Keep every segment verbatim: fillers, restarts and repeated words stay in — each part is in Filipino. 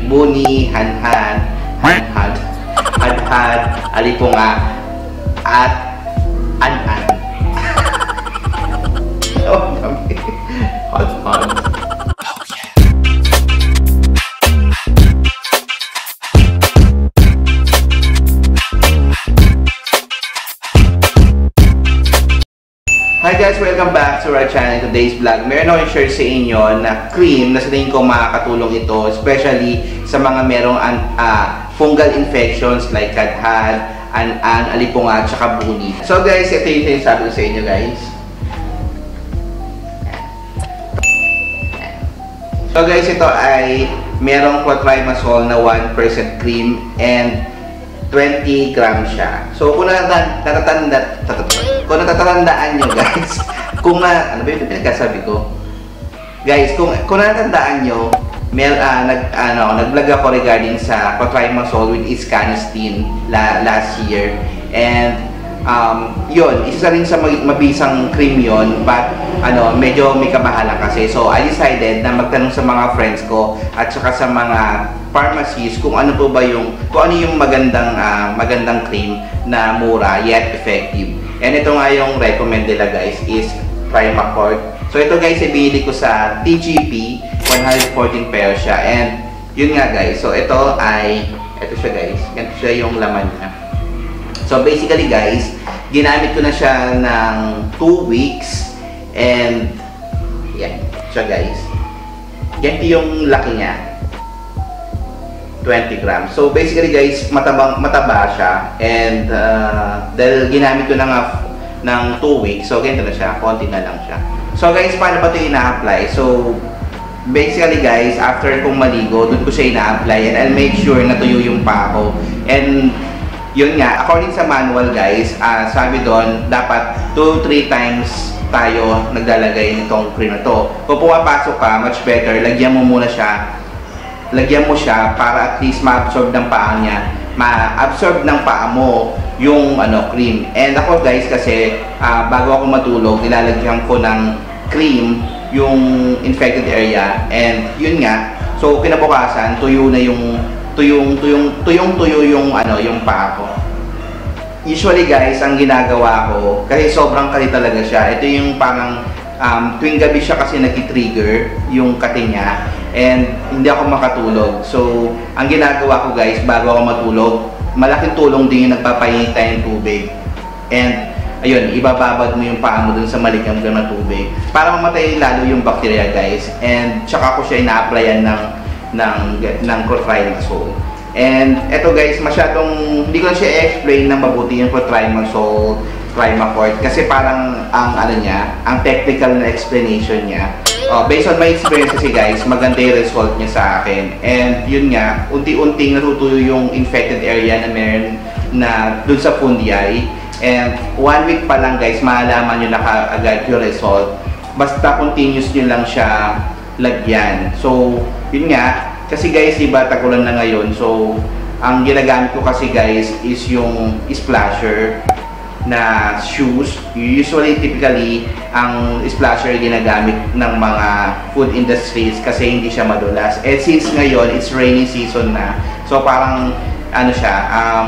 buni, hanhan, hanhan, hadhad, alipunga, at an-an. Oh, dami. Hot, hot. Hi guys! Welcome back to our channel. Today's vlog, meron akong share sa inyo na cream na sa tingin ko makakatulong ito, especially sa mga merong uh, fungal infections like kadhad, an-an, alipunga, tsaka buni. So guys, ito yung sinasabi ko sa inyo guys. So guys, ito ay merong clotrimazole na one percent cream and twenty grams siya. So kung natatanda, kung natatandaan nyo guys, kung na, ano ba yung pinagkasabi ko? Guys, kung, kung natatandaan nyo, may, uh, nag, ano, nag-vlog ako regarding sa clotrimazole with iscanistin la, last year. And um, yun, isa rin sa mabisang cream yun, but ano, medyo may kamahalan kasi. So I decided na magtanong sa mga friends ko at saka sa mga pharmacies kung ano po ba yung kung ano yung magandang uh, magandang cream na mura yet effective. And ito nga yung recommend nila guys is Primacort. So ito guys ay binili ko sa T G P, one hundred fourteen pesos siya. And yun nga guys, so ito ay ito siya guys, ganito siya yung laman niya. So basically guys, ginamit ko na siya ng two weeks and yan siya guys. Ganito yung laki niya, twenty grams. So basically guys, matabang mataba siya and uh, dahil ginamit ko na nga ng two weeks, so ganito na siya, konti na lang siya. So guys, paano ba ito ina-apply? So basically guys, after kong maligo, doon ko siya ina-apply and I'll make sure na tuyo yung paa ko. And yun nga, according sa manual guys, uh, sabi doon, dapat two to three times tayo naglalagay nitong cream na to. Kung pumapasok ka, much better, lagyan mo muna siya lagyan mo siya para at least ma-absorb ng paa niya, ma-absorb ng paa mo yung ano cream. And ako guys kasi uh, bago ako matulog, nilalagyan ko ng cream yung infected area and yun nga, so kinabukasan tuyo na yung tuyong tuyong tuyong tuyo yung ano yung paa ko. Usually guys, ang ginagawa ko kasi sobrang kali talaga siya. Ito yung parang um, tuwing gabi siya kasi nag-trigger yung kati niya and hindi ako makatulog. So, ang ginagawa ko guys, bago ako matulog, malaking tulong din yung nagpapainit tayo ng tubig. And, ayun, ibababad mo yung paa mo dun sa malikam na tubig para mamatay lalo yung bacteria guys. And, tsaka ko siya ina-applyan ng, ng, ng clotrimazole. And, eto guys, masyadong, hindi ko na siya i-explain ng mabuti yung clotrimazole, Primacort, kasi parang ang ano niya, ang technical na explanation niya. Uh, based on my experience kasi guys, maganda yung result niya sa akin. And yun nga, unti-unting natutuyo yung infected area na meron na dun sa fungi. And one week pa lang guys, maalaman nyo na kaagad yung result. Basta continuous nyo lang siya lagyan. So, yun nga, kasi guys, diba, tagulan na ngayon. So, ang ginagamit ko kasi guys is yung splasher na shoes. Usually, typically, ang splasher ginagamit ng mga food industries kasi hindi siya madulas. And since ngayon, it's rainy season na, so parang, ano siya, um,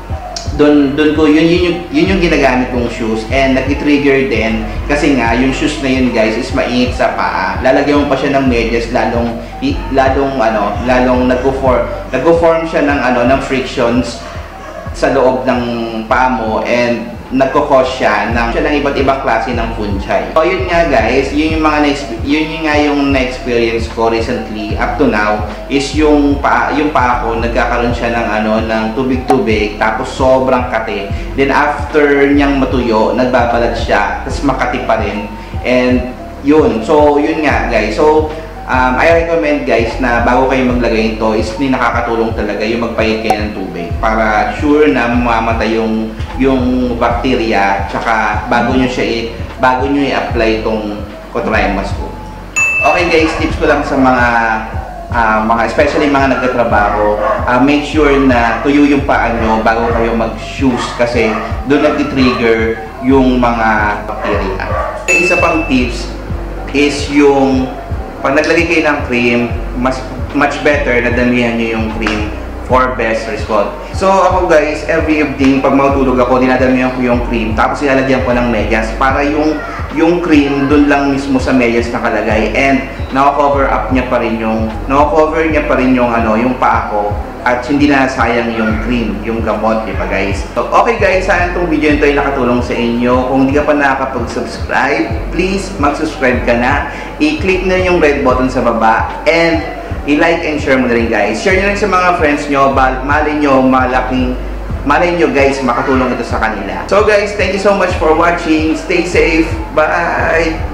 dun, dun ko, yun, yun, yun, yun yung ginagamit kong shoes. And nag-trigger din, kasi nga, yung shoes na yun guys, is mainit sa paa. Lalagyan mo pa siya ng medyas, lalong, lalong, ano, lalong nag-form, nag-form siya ng, ano, ng frictions sa loob ng paa mo and nagko-cause siya ng, siya ng iba't ibang klase ng fungi. So yun nga guys, yun yung mga yun yung nga yung na-experience ko recently up to now is yung pa yung paa ko nagkakaroon siya ng ano ng tubig-tubig tapos sobrang kati. Then after niyang matuyo, nagbabalat siya, tapos makati pa rin. And yun, so yun nga guys. So Um, I recommend guys na bago kayo maglagay nito is ni nakakatulong talaga yung magpahit kayo ng tubig para sure na mamamatay yung yung bacteria tsaka bago nyo siya i, bago nyo i-apply itong clotrimazole. Okay guys, tips ko lang sa mga uh, mga especially mga nagtatrabaho, uh, make sure na tuyo yung paa nyo bago kayo mag-shoes kasi doon nag-trigger yung mga bacteria. Isa pang tips is yung pag naglagay kayo ng cream, mas much better na damihan nyo yung cream for best result. So ako guys, every evening pag matulog ako, dinadamihan ko yung cream tapos ilalagyan ko ng medyas para yung yung cream dun lang mismo sa medyas nakalagay, and na-cover up niya pa rin yung na-cover niya pa rin yung ano, yung paa ko, at hindi na sayang yung cream, yung gamot, di ba guys? So, okay guys, sana itong video nito ay nakatulong sa inyo. Kung hindi ka pa nakakapag-subscribe, please mag-subscribe ka na. I-click na yung red button sa baba, and i-like and share mo na rin guys. Share nyo rin sa mga friends nyo, malay nyo, malaking, malay nyo guys, makatulong ito sa kanila. So guys, thank you so much for watching. Stay safe. Bye!